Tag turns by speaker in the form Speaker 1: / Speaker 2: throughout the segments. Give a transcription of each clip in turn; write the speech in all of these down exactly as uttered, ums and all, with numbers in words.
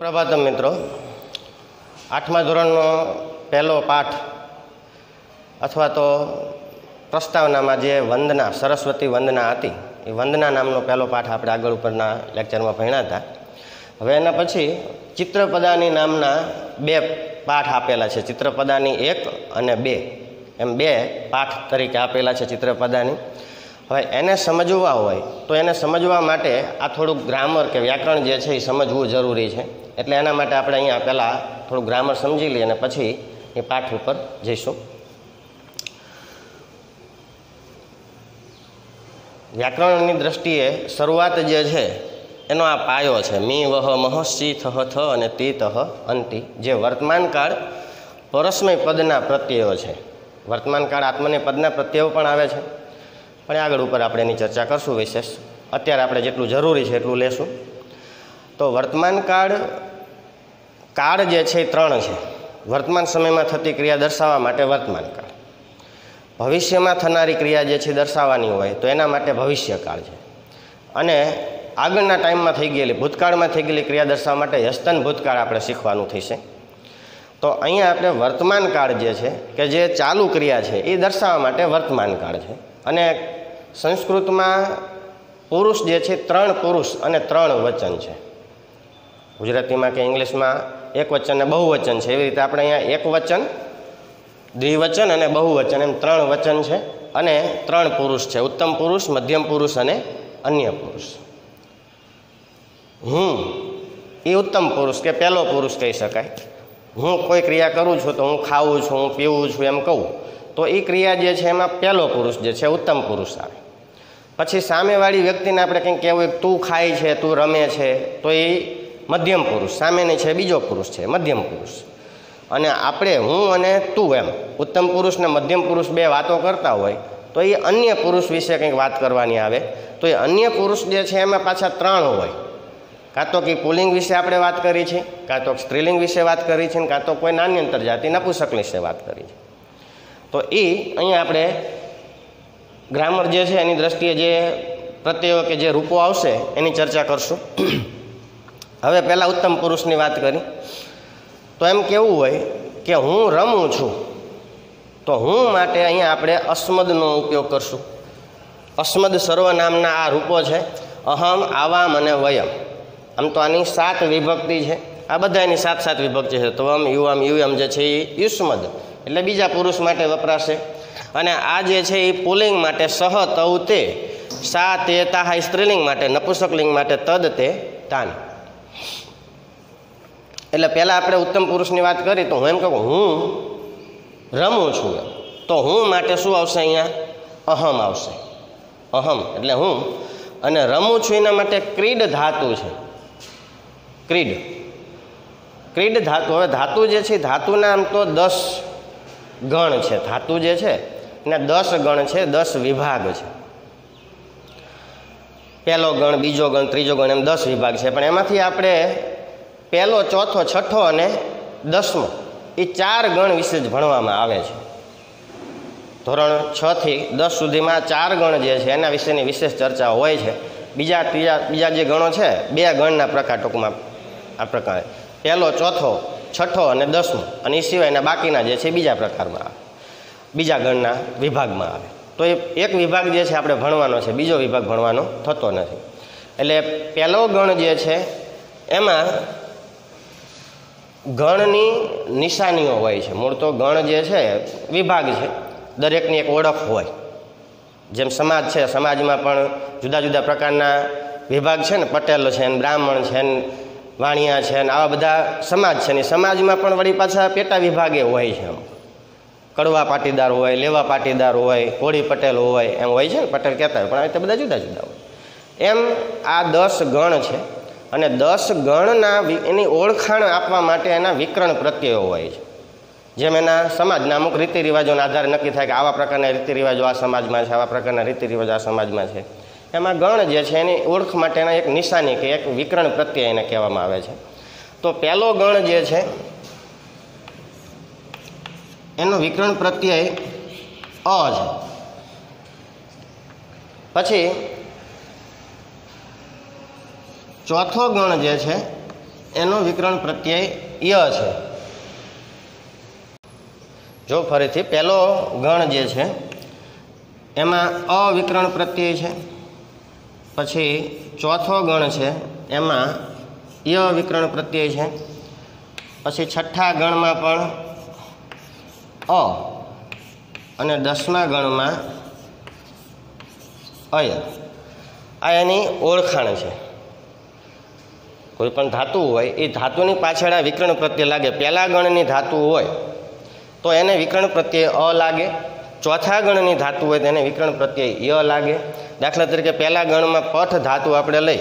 Speaker 1: પ્રભાતમ મિત્રો, આઠમા ધોરણનો પહેલો પાઠ અથવા તો પ્રસ્તાવનામાં જે વંદના સરસ્વતી વંદના હતી એ વંદના નામનો પહેલો પાઠ આપણે આગળ ઉપરના લેક્ચરમાં ભણ્યા હતા. હવે એના પછી ચિત્રપદાની નામના બે પાઠ આપેલા છે. ચિત્રપદાની એક અને બે એમ બે પાઠ તરીકે આપેલા છે ચિત્રપદાની. હવે એને સમજવા હોય તો એને સમજવા માટે આ થોડુંક ગ્રામર કે વ્યાકરણ જે છે એ સમજવું જરૂરી છે. એટલે એના માટે આપણે અહીંયા પહેલાં થોડું ગ્રામર સમજી લઈએ અને પછી એ પાઠ ઉપર જઈશું. વ્યાકરણની દ્રષ્ટિએ શરૂઆત જે છે એનો આ પાયો છે. મી વહ મહ સી થહ થ અને તી તહ અંતિ, જે વર્તમાનકાળ પરસ્મય પદના પ્રત્યયો છે. વર્તમાનકાળ આત્મને પદના પ્રત્યયો પણ આવે છે, પણ આગળ ઉપર આપણે એની ચર્ચા કરશું વિશેષ. અત્યારે આપણે જેટલું જરૂરી છે એટલું લેશું. તો વર્તમાનકાળ કાળ જે છે એ ત્રણ છે. વર્તમાન સમયમાં થતી ક્રિયા દર્શાવવા માટે વર્તમાનકાળ, ભવિષ્યમાં થનારી ક્રિયા જે છે દર્શાવવાની હોય તો એના માટે ભવિષ્યકાળ છે, અને આગળના ટાઈમમાં થઈ ગયેલી ભૂતકાળમાં થઈ ગયેલી ક્રિયા દર્શાવવા માટે યસ્તન ભૂતકાળ આપણે શીખવાનું થશે. તો અહીંયા આપણે વર્તમાનકાળ જે છે કે જે ચાલુ ક્રિયા છે એ દર્શાવવા માટે વર્તમાનકાળ છે. અને સંસ્કૃતમાં પુરુષ જે છે ત્રણ પુરુષ અને ત્રણ વચન છે. ગુજરાતીમાં કે ઇંગ્લિશમાં એક વચન અને બહુવચન છે. એવી રીતે આપણે અહીંયા એક વચન, દ્વિવચન અને બહુવચન એમ ત્રણ વચન છે અને ત્રણ પુરુષ છે. ઉત્તમ પુરુષ, મધ્યમ પુરુષ અને અન્ય પુરુષ. હું એ ઉત્તમ પુરુષ કે પહેલો પુરુષ કહી શકાય. હું કોઈ ક્રિયા કરું છું તો હું ખાઉં છું, હું પીવું છું એમ કહું તો એ ક્રિયા જે છે એમાં પહેલો પુરુષ જે છે ઉત્તમ પુરુષ આવે. પછી સામેવાળી વ્યક્તિને આપણે કંઈક કહેવું તું ખાય છે, તું રમે છે, તો એ મધ્યમ પુરુષ. સામેની છે બીજો પુરુષ છે મધ્યમ પુરુષ. અને આપણે હું અને તું એમ ઉત્તમ પુરુષ ને મધ્યમ પુરુષ બે વાતો કરતા હોય તો એ અન્ય પુરુષ વિશે કંઈક વાત કરવાની આવે તો એ અન્ય પુરુષ જે છે એમાં પાછા ત્રણ હોય. કાં તો કે પુલ્લિંગ વિશે આપણે વાત કરી છે, કાં તો સ્ત્રીલિંગ વિશે વાત કરી છે, કાં તો કોઈ નાન્યંતર જાતિ નપુંસક વિશે વાત કરી છે. તો એ અહીંયા આપણે ગ્રામર જે છે એની દ્રષ્ટિએ જે પ્રત્યયો કે જે રૂપો આવશે એની ચર્ચા કરશું. હવે પહેલાં ઉત્તમ પુરુષની વાત કરી તો એમ કેવું હોય કે હું રમું છું, તો હું માટે અહીંયા આપણે અસ્મદનો ઉપયોગ કરશું. અસ્મદ સર્વનામના આ રૂપો છે અહમ, આવામ અને વયમ. આમ તો આની સાત વિભક્તિ છે. આ બધા એની સાત સાત વિભક્તિ છે. ત્વમ, યુવમ, યુયમ જે છે એ યુષ્મદ એટલે બીજા પુરુષ માટે વપરાશે. અને આ જે છે એ પુલ્લિંગ માટે સહ, તવ, તે, સા, તે, તા સ્ત્રીલિંગ માટે, નપુંસકલિંગ માટે તદ, તે, તાન. એટલે પહેલાં આપણે ઉત્તમ પુરુષની વાત કરી તો હું એમ કહું હું રમું છું, તો હું માટે શું આવશે અહીંયા? અહમ આવશે. અહમ એટલે હું. અને રમું છું એના માટે ક્રીડ ધાતુ છે. ક્રીડ ક્રીડ ધાતુ. હવે ધાતુ જે છે ધાતુના આમ તો દસ ગણ છે. ધાતુ જે છે એને દસ ગણ છે, દસ વિભાગ છે. પહેલો ગણ, બીજો ગણ, ત્રીજો ગણ એમ દસ વિભાગ છે. પણ એમાંથી આપણે પહેલો, ચોથો, છઠ્ઠો અને દસમો એ ચાર ગણ વિશે જ ભણવામાં આવે છે. ધોરણ છ થી દસ સુધીમાં ચાર ગણ જે છે એના વિશેની વિશેષ ચર્ચા હોય છે. બીજા ત્રીજા બીજા જે ગણો છે બે ગણના પ્રકાર ટૂંકમાં આ પ્રકારે પહેલો, ચોથો, છઠ્ઠો અને દસમો, અને એ સિવાયના બાકીના જે છે બીજા પ્રકારમાં આવે, બીજા ગણના વિભાગમાં આવે. તો એ એક વિભાગ જે છે આપણે ભણવાનો છે, બીજો વિભાગ ભણવાનો થતો નથી. એટલે પહેલો ગણ જે છે એમાં ગણની નિશાનીઓ હોય છે. મૂળ તો ગણ જે છે વિભાગ છે, દરેકની એક ઓળખ હોય. જેમ સમાજ છે, સમાજમાં પણ જુદા જુદા પ્રકારના વિભાગ છે ને, પટેલ છે ને, બ્રાહ્મણ છે ને, વાણિયા છે ને, આવા બધા સમાજ છે ને. સમાજમાં પણ વળી પાછા પેટા વિભાગે હોય છે. કડવા પાટીદાર હોય, લેવા પાટીદાર હોય, કોળી પટેલ હોય એમ હોય છે ને, પટેલ કહેતા હોય, પણ આ રીતે બધા જુદા જુદા હોય. એમ આ દસ ગણ છે અને દસ ગણના એની ઓળખાણ આપવા માટે એના વિકરણ પ્રત્યયો હોય છે. જેમ એના સમાજના અમુક રીતિ રિવાજોના આધારે નક્કી થાય કે આવા પ્રકારના રીતિ રિવાજો આ સમાજમાં છે, આવા પ્રકારના રીતિ રિવાજો આ સમાજમાં છે. એમાં ગણ જે છે એની ઓળખ માટેના એક નિશાની કે એક વિકરણ પ્રત્યય એને કહેવામાં આવે છે. તો પહેલો ગણ જે છે એનો વિકરણ પ્રત્યય અ છે. પછી ચોથો ગણ જે છે એનો વિકરણ પ્રત્યય ય છે. જો ફરીથી પહેલો ગણ જે છે એમાં અવિકરણ પ્રત્યય છે, પછી ચોથો ગણ છે એમાં ય વિકરણ પ્રત્યય છે, પછી છઠ્ઠા ગણમાં પણ અ અને દસમા ગણમાં અય. આ એની ઓળખાણ છે. કોઈ પણ ધાતુ હોય એ ધાતુની પાછળ આ વિકરણ પ્રત્યય લાગે. પહેલા ગણની ધાતુ હોય તો એને વિકરણ પ્રત્યય અ લાગે, ચોથા ગણની ધાતુ હોય તો એને વિકરણ પ્રત્યય ય લાગે. દાખલા તરીકે પહેલા ગણમાં પઠ ધાતુ આપણે લઈ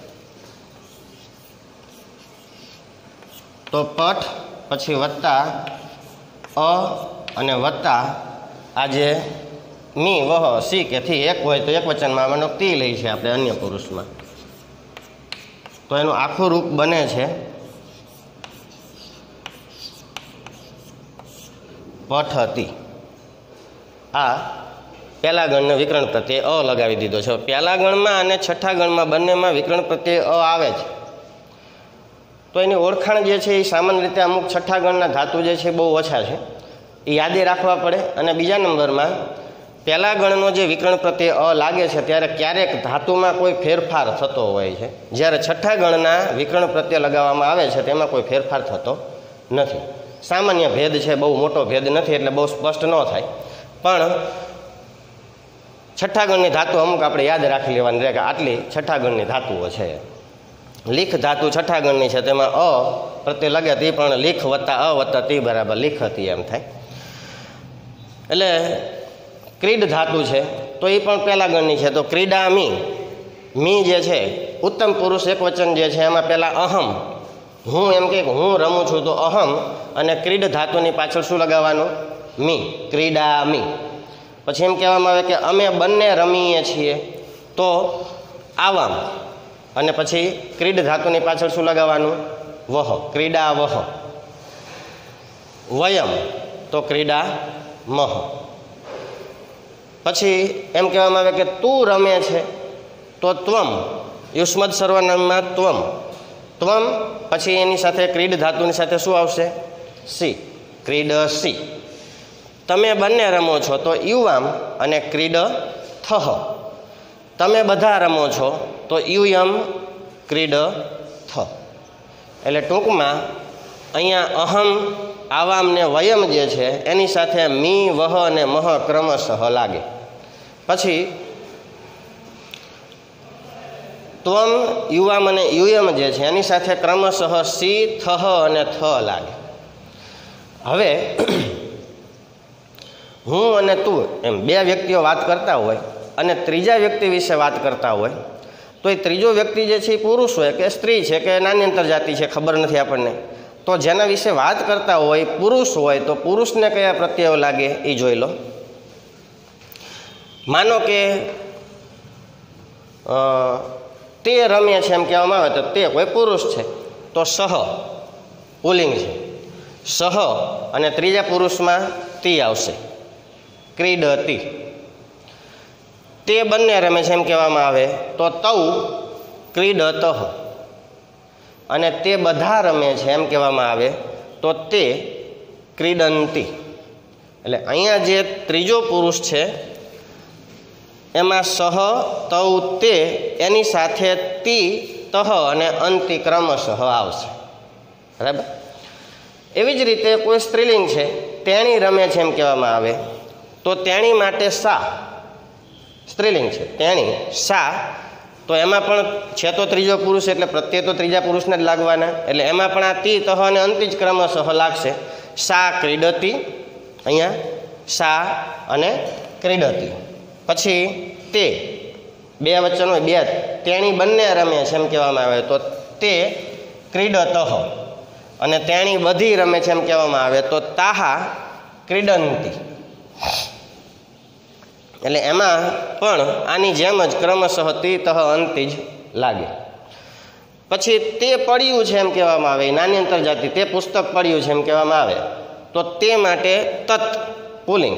Speaker 1: તો પઠ પછી વત્તા અ અને વત્તા આજે મી વહ સી કે થી એક હોય તો એક વચનમાં આમાંનો તી લઈ છે આપણે અન્ય પુરુષમાં, તો એનું આખું રૂપ બને છે પઠતી. આ પહેલા ગણને વિકરણ પ્રત્યય અ લગાવી દીધો છે. પહેલા ગણમાં અને છઠ્ઠા ગણમાં બંનેમાં વિકરણ પ્રત્યય અ આવે છે. તો એની ઓળખાણ જે છે એ સામાન્ય રીતે અમુક છઠ્ઠા ગણના ધાતુ જે છે બહુ ઓછા છે, એ યાદી રાખવા પડે. અને બીજા નંબરમાં પહેલા ગણનો જે વિકરણ પ્રત્યય અ લાગે છે ત્યારે ક્યારેક ધાતુમાં કોઈ ફેરફાર થતો હોય છે, જ્યારે છઠ્ઠા ગણના વિકરણ પ્રત્યય લગાવવામાં આવે છે તેમાં કોઈ ફેરફાર થતો નથી. સામાન્ય ભેદ છે, બહુ મોટો ભેદ નથી એટલે બહુ સ્પષ્ટ ન થાય, પણ છઠ્ઠા ગણની ધાતુ અમુક આપણે યાદ રાખી લેવાની રહે કે આટલી છઠ્ઠા ગણની ધાતુઓ છે. લીખ ધાતુ છઠ્ઠા ગણની છે તેમાં અ પ્રત્યય લાગે તે પણ લીખ વત્તા અ વત્તા તી બરાબર લીખ હતી એમ થાય. એટલે ક્રીડ ધાતુ છે તો એ પણ પહેલા ગણની છે. તો ક્રીડા મી, મી જે છે ઉત્તમ પુરુષ એક વચન જે છે એમાં પહેલાં અહમ, હું એમ કે હું રમું છું તો અહમ, અને ક્રીડ ધાતુની પાછળ શું લગાવવાનું? મી, ક્રીડા મી. પછી એમ કહેવામાં આવે કે અમે બંને રમીએ છીએ તો આવામ, અને પછી ક્રીડ ધાતુની પાછળ શું લગાવવાનું? વહ, ક્રીડા વહ. વયમ તો ક્રીડા મહ. પછી એમ કહેવામાં આવે કે તું રમે છે તો ત્વમ, યુષ્મદ સર્વનામમાં ત્વમ, ત્વમ પછી એની સાથે ક્રીડ ધાતુની સાથે શું આવશે? સી, ક્રીડ સી. તમે બંને રમો છો તો યુવામ અને ક્રીડ થહ. તમે બધા રમો છો તો યુયમ ક્રીડ થ. એટલે ટૂંકમાં અહીંયા અહમ, આવામ ને વયમ જે છે એની સાથે મી, વહ અને મહ ક્રમશઃ લાગે. પછી ત્વમ, યુવામ અને યુયમ જે છે એની સાથે ક્રમશઃ સી, થહ અને થ લાગે. હવે હું અને તું એમ બે વ્યક્તિઓ વાત કરતા હોય અને ત્રીજા વ્યક્તિ વિશે વાત કરતા હોય તો એ ત્રીજો વ્યક્તિ જે છે એ પુરુષ હોય કે સ્ત્રી છે કે નાન્યંતર જાતિ છે ખબર નથી આપણને, તો જેના વિશે વાત કરતા હોય પુરુષ હોય તો પુરુષને કયા પ્રત્યયો લાગે એ જોઈ લો. માનો કે તે રમે છે એમ કહેવામાં આવે તો તે કોઈ પુરુષ છે તો સહ પુલ્લિંગ છે, સહ, અને ત્રીજા પુરુષમાં તી આવશે, ક્રીડતી. તે બંને રમે છે એમ કહેવામાં આવે તો તૌ ક્રીડતઃ, અને તે બધા રમે છે એમ કહેવામાં આવે તો તે ક્રીડંતી. એટલે અહીંયા જે ત્રીજો પુરુષ છે એમાં સહ, તૌ, તે એની સાથે તી, તહ અને અંતિ ક્રમશઃ આવશે. બરાબર. એવી જ રીતે કોઈ સ્ત્રીલિંગ છે, તેણી રમે છે એમ કહેવામાં આવે તો તેણી માટે સા, સ્ત્રીલિંગ છે તેણી, સા, તો એમાં પણ છે તો ત્રીજો પુરુષ એટલે પ્રત્યય તો ત્રીજા પુરુષને જ લાગવાના, એટલે એમાં પણ આ તી, તહ અને અંતિ જ ક્રમશઃ લાગશે. સા ક્રીડતી, અહીંયા સા અને ક્રીડતી. પછી તે બે વચન હોય, બે તેણી બંને રમે છે એમ કહેવામાં આવે તો તે ક્રીડતઃ, અને તેણી બધી રમે છે એમ કહેવામાં આવે તો તાહા ક્રીડંતી. એટલે એમાં પણ આની જેમ જ ક્રમશઃ તી, તહ, અંતિ જ લાગે. પછી તે પડ્યું છે એમ કહેવામાં આવે, નાની અંતર જાતિ, તે પુસ્તક પડ્યું છે એમ કહેવામાં આવે તો તે માટે તત પુલ્લિંગ,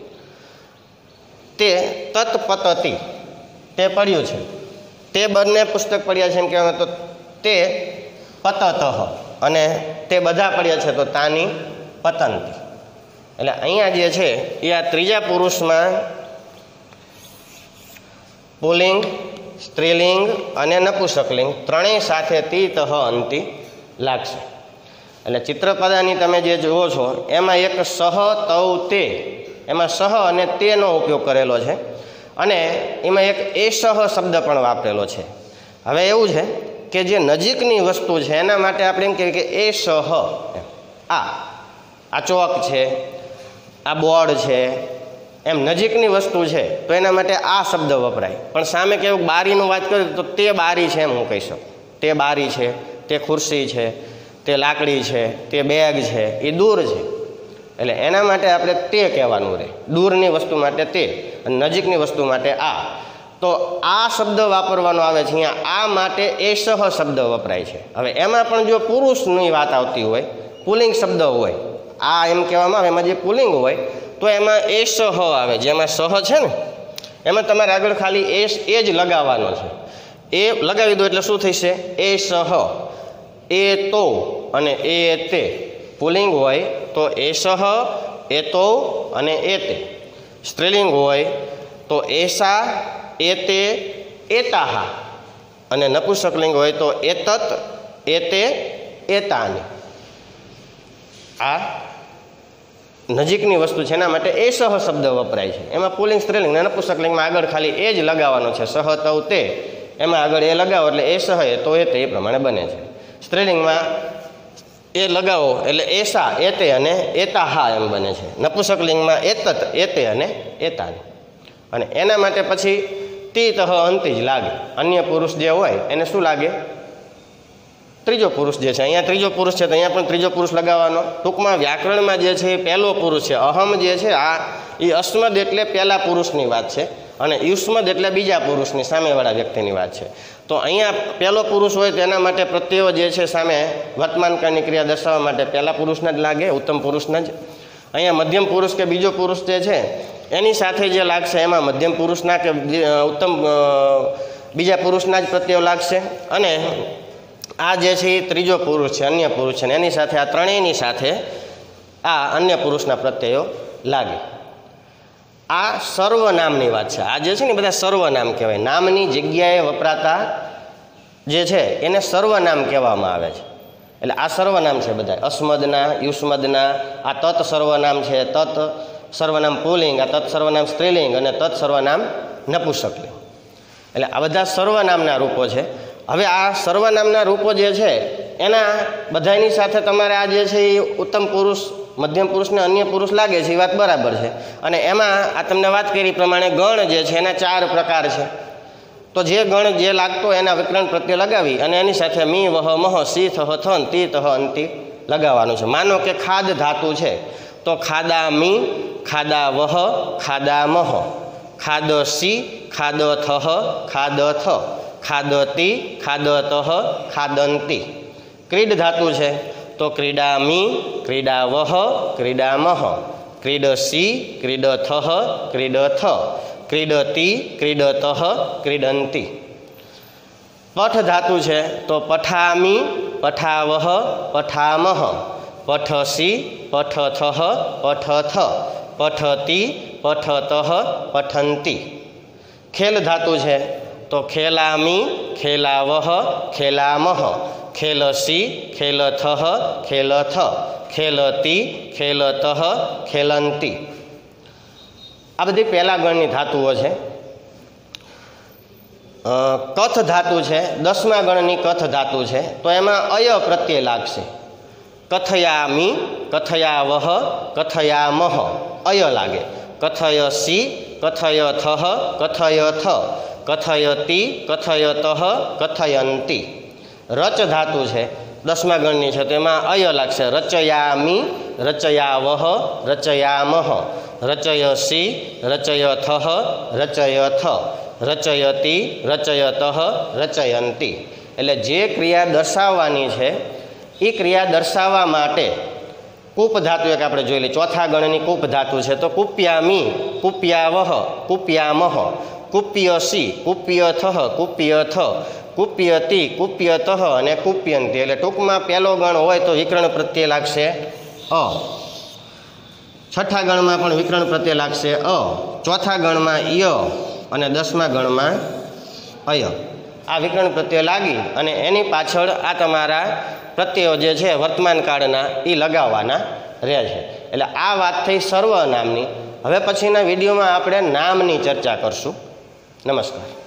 Speaker 1: તે તત્પતતી, તે પડ્યું છે, તે બંને પુસ્તક પડ્યા છે એમ કહેવામાં તો તે પતતઃ અને તે બધા પડ્યા છે તો તાની પતંતી. એટલે અહીંયા જે છે એ આ ત્રીજા પુરુષમાં પુલ્લિંગ, સ્ત્રીલિંગ અને નપુંસકલિંગ ત્રણેય સાથે તી તહ અંતિ લાગશે. એટલે ચિત્રપદાની તમે જે જુઓ છો એમાં એક સહ તૌ તે, એમાં સહ અને તેનો ઉપયોગ કરેલો છે અને એમાં એક એષઃ શબ્દ પણ વાપરેલો છે. હવે એવું છે કે જે નજીકની વસ્તુ છે એના માટે આપણે એમ કહીએ કે એષઃ, આ આ ચોક છે, આ બોર્ડ છે, એમ નજીકની વસ્તુ છે તો એના માટે આ શબ્દ વપરાય. પણ સામે કેવું બારીનું વાત કરીએ તો તે બારી છે એમ હું કહી શકું. તે બારી છે, તે ખુરશી છે, તે લાકડી છે, તે બેગ છે, એ દૂર છે. એટલે એના માટે આપણે તે કહેવાનું રહે. દૂરની વસ્તુ માટે તે અને નજીકની વસ્તુ માટે આ. તો આ શબ્દ વાપરવાનો આવે છે અહીંયા. આ માટે એષઃ શબ્દ વપરાય છે. હવે એમાં પણ જો પુરુષની વાત આવતી હોય, પુલ્લિંગ શબ્દ હોય, આ એમ કહેવામાં આવે એમાં જે પુલ્લિંગ હોય તો એમાં એષઃ આવે. જેમાં સહ છે ને એમાં તમારે આગળ ખાલી એસ એ જ લગાવવાનો છે. એ લગાવી દો એટલે શું થશે? એષઃ, એ તો અને એ તે. પુલ્લિંગ હોય તો એષઃ, એ તો અને એ તે. સ્ત્રીલિંગ હોય તો એષા, એતે, એતાહ અને નપુંસકલિંગ હોય તો એતત, એતે, એતાની. આ નજીકની વસ્તુ છે એના માટે એષઃ શબ્દ વપરાય છે. એમાં પુલ્લિંગ, સ્ત્રીલિંગ અને નપુંસકલિંગમાં આગળ ખાલી એ જ લગાવવાનો છે. સહ તૌ તે, એમાં આગળ એ લગાવો એટલે એષઃ, એ તો એ તે એ પ્રમાણે બને છે. સ્ત્રીલિંગમાં એ લગાવો એટલે એષા, એતે અને એતાહા એમ બને છે. નપુંસકલિંગમાં એતત, એતે અને એતાની. અને એના માટે પછી તી તહ અંતિ જ લાગે. અન્ય પુરુષ જે હોય એને શું લાગે? ત્રીજો પુરુષ જે છે, અહીંયા ત્રીજો પુરુષ છે તો અહીંયા પણ ત્રીજો પુરુષ લગાવવાનો. ટૂંકમાં વ્યાકરણમાં જે છે એ પહેલો પુરુષ છે. અહમ જે છે આ એ અસ્મદ એટલે પહેલા પુરુષની વાત છે અને યુષ્મદ એટલે બીજા પુરુષની, સામેવાળા વ્યક્તિની વાત છે. તો અહીંયા પહેલો પુરુષ હોય તો એના માટે પ્રત્યયો જે છે સામે વર્તમાનકાળની ક્રિયા દર્શાવવા માટે પહેલા પુરુષના જ લાગે, ઉત્તમ પુરુષના જ. અહીંયા મધ્યમ પુરુષ કે બીજો પુરુષ જે છે એની સાથે જે લાગશે એમાં મધ્યમ પુરુષના કે ઉત્તમ બીજા પુરુષના જ પ્રત્યયો લાગશે. અને આ જે છે એ ત્રીજો પુરુષ છે, અન્ય પુરુષ છે, એની સાથે આ ત્રણેયની સાથે આ અન્ય પુરુષના પ્રત્યયો લાગે. આ સર્વનામની વાત છે. આ જે છે ને બધા સર્વનામ કહેવાય. નામની જગ્યાએ વપરાતા જે છે એને સર્વનામ કહેવામાં આવે છે. એટલે આ સર્વનામ છે બધા, અસ્મદના, યુષ્મદના. આ તત સર્વનામ છે, તત સર્વનામ પુલ્લિંગ, આ તત સર્વનામ સ્ત્રીલિંગ અને તત સર્વનામ નપુંસકલિંગ. એટલે આ બધા સર્વનામના રૂપો છે. હવે આ સર્વનામના રૂપો જે છે એના બધાની સાથે તમારે આ જે છે એ ઉત્તમ પુરુષ, મધ્યમ પુરુષને અન્ય પુરુષ લાગે છે એ વાત બરાબર છે. અને એમાં આ તમને વાત કરી પ્રમાણે ગણ જે છે એના ચાર પ્રકાર છે. તો જે ગણ જે લાગતો એના વિકરણ પ્રત્યે લગાવી અને એની સાથે મી, વહ, મહ, સી, થહ, થન, તી, તહ, અંતિ લગાવવાનું છે. માનો કે ખાદ ધાતુ છે તો ખાદા મી, ખાદા વહ, ખાદા મહ, ખાદ સી, ખાદ થહ, ખાદ થ, ખાદ તી, ખાદ તહ, ખાદંતી. ક્રીડ ધાતુ છે તો ક્રીડા મી, ક્રીડા વહ, ક્રીડા મહ, ક્રીડ સી, ક્રીડ થહ, ક્રીડ થ, ક્રીડતી, ક્રીડતઃ, ક્રીડંતી. પઠ ધાતુ છે તો પઠામી, પઠાવહ, પઠામહ, પઠસી, પઠથઃ, પઠથ, પઠતી, પઠતઃ, પઠંતી. ખેલ ધાતુ છે તો ખેલામી, ખેલાવહ, ખેલામહ, ખેલસી, ખેલથઃ, ખેલથ, ખેલતી, ખેલતઃ, ખેલંતી. આ બધી પહેલા ગણની ધાતુઓ છે. કથ ધાતુ છે, દસમા ગણની કથ ધાતુ છે તો એમાં અય પ્રત્યય લાગશે. કથયામી, કથયાવહ, કથયામહ, અય લાગે. કથયસી, કથયથઃ, કથયથ, કથયતી, કથયતઃ, કથયંતી. રચ ધાતુ છે, દસમા ગણની છે તો એમાં અય લાગશે. રચયામી, રચયાવહ, રચયામહ, રચયસી, રચયથઃ, રચયથ, રચયતી, રચયતઃ, રચયંતી. એટલે જે ક્રિયા દર્શાવવાની છે એ ક્રિયા દર્શાવવા માટે કૂપ ધાતુ એક આપણે જોઈ લઈએ. ચોથા ગણની કૂપ ધાતુ છે તો કૂપ્યામી, કૂપ્યાવહ, કૂપ્યામહ, કૂપ્યસી, કૂપ્યથઃ, કૂપ્યથ, કુપ્યતી, કુપ્યતઃ અને કુપ્યંતી. એટલે ટૂંકમાં પહેલો ગણ હોય તો વિકર્ણ પ્રત્યય લાગશે અ, છઠ્ઠા ગણમાં પણ વિકર્ણ પ્રત્યય લાગશે અ, ચોથા ગણમાં ય અને દસમા ગણમાં અય. આ વિકર્ણ પ્રત્યય લાગી અને એની પાછળ આ તમારા પ્રત્યયો જે છે વર્તમાન કાળના એ લગાવવાના રહે છે. એટલે આ વાત થઈ સર્વનામની. હવે પછીના વિડીયોમાં આપણે નામની ચર્ચા કરશું. નમસ્કાર.